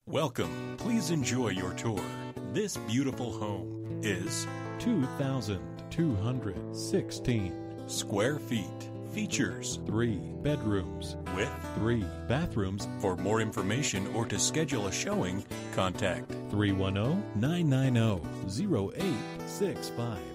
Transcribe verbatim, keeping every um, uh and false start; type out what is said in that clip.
Welcome. Please enjoy your tour. This beautiful home is two thousand two hundred sixteen square feet. Features three bedrooms with three bathrooms. For more information or to schedule a showing, contact three one zero, nine nine zero, zero eight six five.